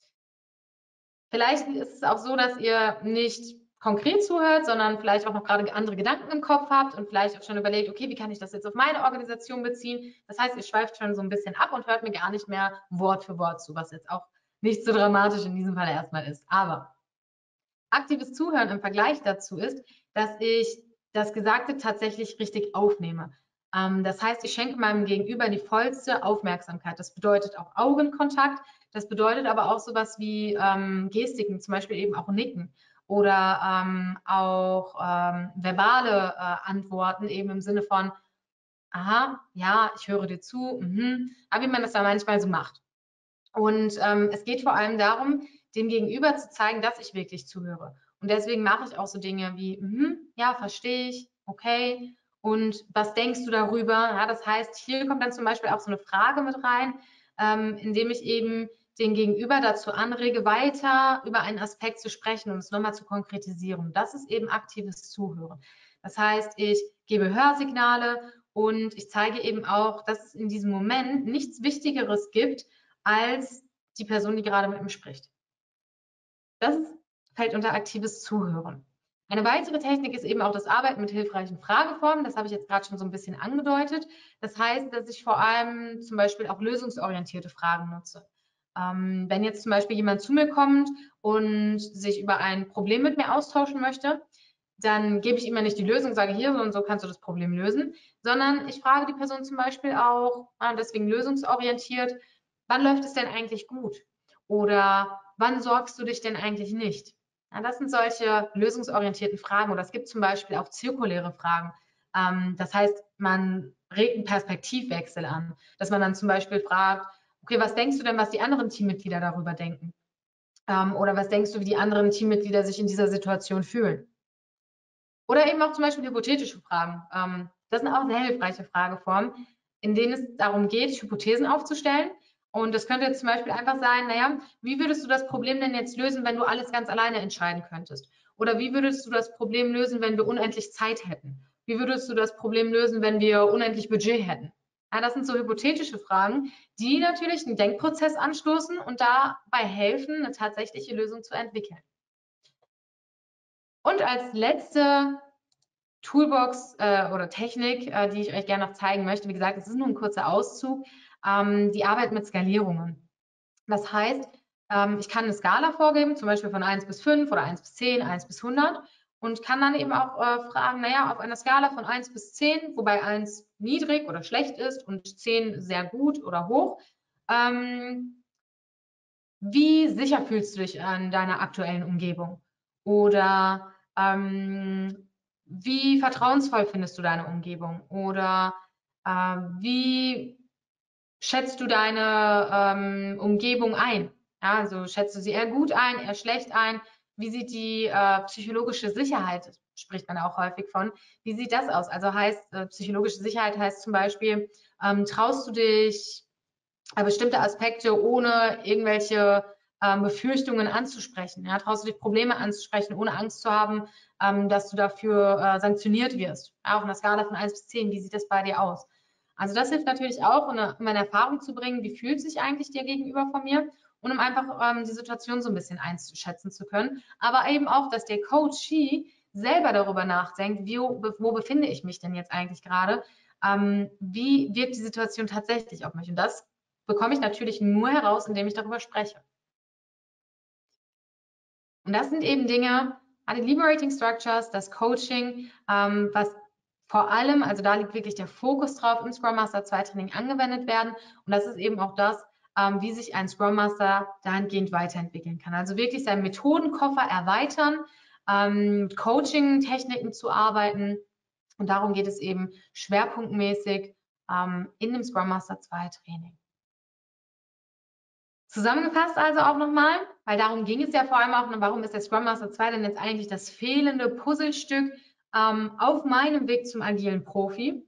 Vielleicht ist es auch so, dass ihr nicht konkret zuhört, sondern vielleicht auch noch gerade andere Gedanken im Kopf habt und vielleicht auch schon überlegt, okay, wie kann ich das jetzt auf meine Organisation beziehen? Das heißt, ihr schweift schon so ein bisschen ab und hört mir gar nicht mehr Wort für Wort zu, was jetzt auch nicht so dramatisch in diesem Fall erstmal ist. Aber aktives Zuhören im Vergleich dazu ist, dass ich das Gesagte tatsächlich richtig aufnehme. Das heißt, ich schenke meinem Gegenüber die vollste Aufmerksamkeit. Das bedeutet auch Augenkontakt. Das bedeutet aber auch sowas wie Gestiken, zum Beispiel eben auch Nicken oder auch verbale Antworten eben im Sinne von, aha, ja, ich höre dir zu, aber wie man das da manchmal so macht. Und es geht vor allem darum, dem Gegenüber zu zeigen, dass ich wirklich zuhöre. Und deswegen mache ich auch so Dinge wie, ja, verstehe ich, okay. Und was denkst du darüber? Ja, das heißt, hier kommt dann zum Beispiel auch so eine Frage mit rein, indem ich eben den Gegenüber dazu anrege, weiter über einen Aspekt zu sprechen und es nochmal zu konkretisieren. Das ist eben aktives Zuhören. Das heißt, ich gebe Hörsignale und ich zeige eben auch, dass es in diesem Moment nichts Wichtigeres gibt, als die Person, die gerade mit ihm spricht. Das fällt unter aktives Zuhören. Eine weitere Technik ist eben auch das Arbeiten mit hilfreichen Frageformen. Das habe ich jetzt gerade schon so ein bisschen angedeutet. Das heißt, dass ich vor allem zum Beispiel auch lösungsorientierte Fragen nutze. Wenn jetzt zum Beispiel jemand zu mir kommt und sich über ein Problem mit mir austauschen möchte, dann gebe ich ihm ja nicht die Lösung, sage hier, so und so kannst du das Problem lösen, sondern ich frage die Person zum Beispiel auch, deswegen lösungsorientiert, wann läuft es denn eigentlich gut? Oder wann sorgst du dich denn eigentlich nicht? Ja, das sind solche lösungsorientierten Fragen. Oder es gibt zum Beispiel auch zirkuläre Fragen. Das heißt, man regt einen Perspektivwechsel an, dass man dann zum Beispiel fragt, okay, was denkst du denn, was die anderen Teammitglieder darüber denken? Oder was denkst du, wie die anderen Teammitglieder sich in dieser Situation fühlen? Oder eben auch zum Beispiel hypothetische Fragen. Das sind auch sehr hilfreiche Frageformen, in denen es darum geht, Hypothesen aufzustellen. Und das könnte jetzt zum Beispiel einfach sein, naja, wie würdest du das Problem denn jetzt lösen, wenn du alles ganz alleine entscheiden könntest? Oder wie würdest du das Problem lösen, wenn wir unendlich Zeit hätten? Wie würdest du das Problem lösen, wenn wir unendlich Budget hätten? Ja, das sind so hypothetische Fragen, die natürlich einen Denkprozess anstoßen und dabei helfen, eine tatsächliche Lösung zu entwickeln. Und als letzte Toolbox oder Technik, die ich euch gerne noch zeigen möchte, wie gesagt, es ist nur ein kurzer Auszug, die Arbeit mit Skalierungen. Das heißt, ich kann eine Skala vorgeben, zum Beispiel von 1 bis 5 oder 1 bis 10, 1 bis 100 und kann dann eben auch fragen, naja, auf einer Skala von 1 bis 10, wobei 1 niedrig oder schlecht ist und 10 sehr gut oder hoch, wie sicher fühlst du dich an deiner aktuellen Umgebung? Oder wie vertrauensvoll findest du deine Umgebung? Oder wie schätzt du deine Umgebung ein? Ja, also schätzt du sie eher gut ein, eher schlecht ein? Wie sieht die psychologische Sicherheit, spricht man auch häufig von, wie sieht das aus? Also heißt, psychologische Sicherheit heißt zum Beispiel, traust du dich bestimmte Aspekte ohne irgendwelche Befürchtungen anzusprechen. Ja? Traust du dich Probleme anzusprechen, ohne Angst zu haben, dass du dafür sanktioniert wirst. Ja, auf einer Skala von 1 bis 10, wie sieht das bei dir aus? Also das hilft natürlich auch, um eine Erfahrung zu bringen, wie fühlt sich eigentlich dir gegenüber von mir und um einfach die Situation so ein bisschen einschätzen zu können. Aber eben auch, dass der Coachee selber darüber nachdenkt, wo befinde ich mich denn jetzt eigentlich gerade? Wie wirkt die Situation tatsächlich auf mich? Und das bekomme ich natürlich nur heraus, indem ich darüber spreche. Und das sind eben Dinge, Alle Liberating Structures, das Coaching, was vor allem, also da liegt wirklich der Fokus drauf, im Scrum Master 2 Training angewendet werden. Und das ist eben auch das, wie sich ein Scrum Master dahingehend weiterentwickeln kann. Also wirklich seinen Methodenkoffer erweitern, mit Coaching-Techniken zu arbeiten. Und darum geht es eben schwerpunktmäßig in dem Scrum Master 2 Training. Zusammengefasst also auch nochmal, weil darum ging es ja vor allem auch, warum ist der Scrum Master 2 denn jetzt eigentlich das fehlende Puzzlestück auf meinem Weg zum agilen Profi?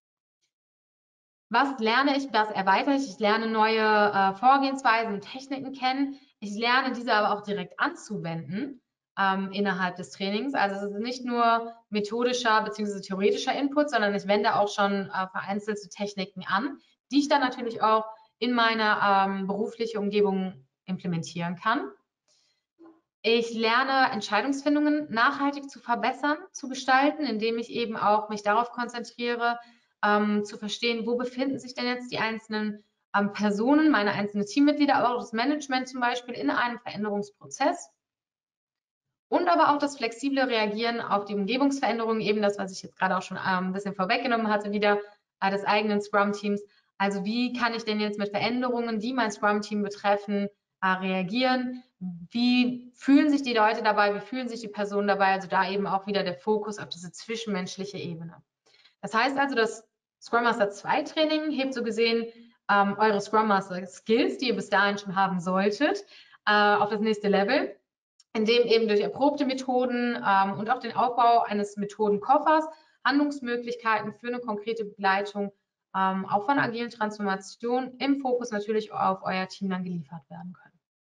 Was lerne ich, was erweitere ich? Ich lerne neue Vorgehensweisen und Techniken kennen. Ich lerne diese aber auch direkt anzuwenden innerhalb des Trainings. Also es ist nicht nur methodischer bzw. theoretischer Input, sondern ich wende auch schon vereinzelte Techniken an, die ich dann natürlich auch in meine berufliche Umgebung implementieren kann. Ich lerne Entscheidungsfindungen nachhaltig zu verbessern, zu gestalten, indem ich eben auch mich darauf konzentriere, zu verstehen, wo befinden sich denn jetzt die einzelnen Personen, meine einzelnen Teammitglieder, aber auch das Management zum Beispiel in einem Veränderungsprozess. Und aber auch das flexible Reagieren auf die Umgebungsveränderungen, eben das, was ich jetzt gerade auch schon ein bisschen vorweggenommen hatte, wieder des eigenen Scrum-Teams. Also wie kann ich denn jetzt mit Veränderungen, die mein Scrum-Team betreffen, reagieren? Wie fühlen sich die Leute dabei? Wie fühlen sich die Personen dabei? Also da eben auch wieder der Fokus auf diese zwischenmenschliche Ebene. Das heißt also, das Scrum Master 2 Training hebt so gesehen eure Scrum Master Skills, die ihr bis dahin schon haben solltet, auf das nächste Level, indem eben durch erprobte Methoden und auch den Aufbau eines Methodenkoffers Handlungsmöglichkeiten für eine konkrete Begleitung auch von agilen Transformationen im Fokus natürlich auf euer Team dann geliefert werden können.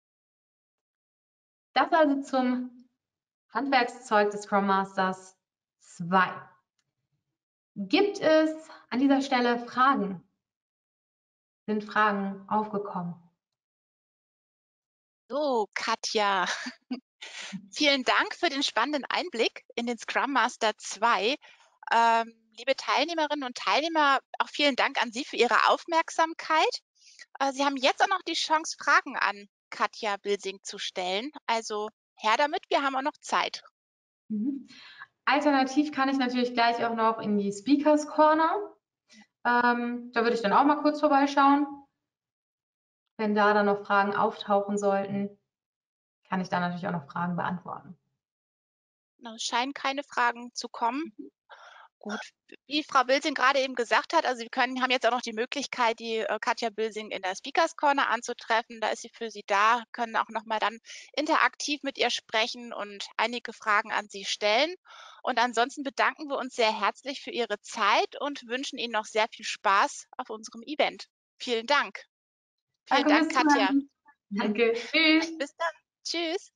Das also zum Handwerkszeug des Scrum Masters 2. Gibt es an dieser Stelle Fragen? Sind Fragen aufgekommen? So, Katja, vielen Dank für den spannenden Einblick in den Scrum Master 2. Liebe Teilnehmerinnen und Teilnehmer, auch vielen Dank an Sie für Ihre Aufmerksamkeit. Sie haben jetzt auch noch die Chance, Fragen an Katja Bilsing zu stellen. Also her damit, wir haben auch noch Zeit. Alternativ kann ich natürlich gleich auch noch in die Speakers Corner. Da würde ich dann auch mal kurz vorbeischauen. Wenn da dann noch Fragen auftauchen sollten, kann ich da natürlich auch noch Fragen beantworten. Es scheinen keine Fragen zu kommen. Gut, wie Frau Bilsing gerade eben gesagt hat, also haben jetzt auch noch die Möglichkeit, die Katja Bilsing in der Speakers Corner anzutreffen. Da ist sie für Sie da, können auch noch mal dann interaktiv mit ihr sprechen und einige Fragen an Sie stellen. Und ansonsten bedanken wir uns sehr herzlich für Ihre Zeit und wünschen Ihnen noch sehr viel Spaß auf unserem Event. Vielen Dank. Vielen Danke Dank, fürs Katja. Zuhören. Danke. Tschüss. Bis dann. Tschüss.